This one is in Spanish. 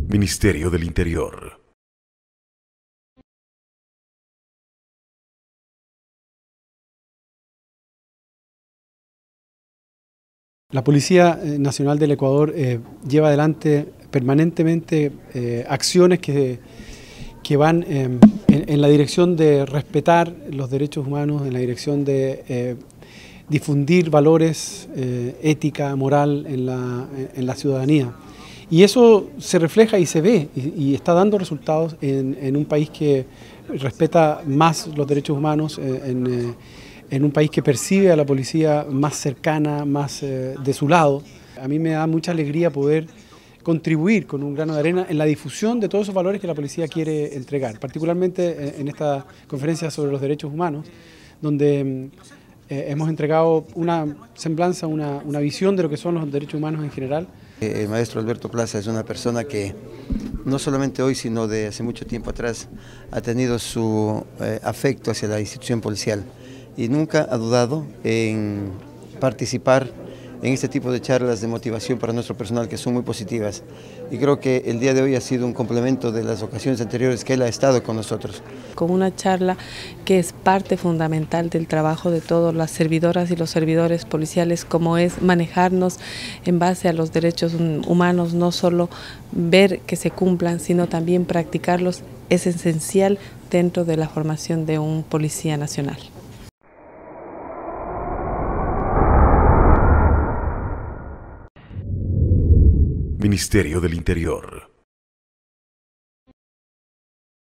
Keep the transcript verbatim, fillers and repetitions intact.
Ministerio del Interior. La Policía Nacional del Ecuador eh, lleva adelante permanentemente eh, acciones que, que van eh, en, en la dirección de respetar los derechos humanos, en la dirección de eh, difundir valores, eh, ética, moral en la, en la ciudadanía. Y eso se refleja y se ve y, y está dando resultados en, en un país que respeta más los derechos humanos, en, en, en un país que percibe a la policía más cercana, más eh, de su lado. A mí me da mucha alegría poder contribuir con un grano de arena en la difusión de todos esos valores que la policía quiere entregar, particularmente en esta conferencia sobre los derechos humanos, donde eh, hemos entregado una semblanza, una, una visión de lo que son los derechos humanos en general. El maestro Alberto Plaza es una persona que no solamente hoy, sino de hace mucho tiempo atrás, ha tenido su eh, afecto hacia la institución policial y nunca ha dudado en participar en este tipo de charlas de motivación para nuestro personal, que son muy positivas. Y creo que el día de hoy ha sido un complemento de las ocasiones anteriores que él ha estado con nosotros. Con una charla que es parte fundamental del trabajo de todas las servidoras y los servidores policiales, como es manejarnos en base a los derechos humanos, no solo ver que se cumplan, sino también practicarlos, es esencial dentro de la formación de un policía nacional. Ministerio del Interior.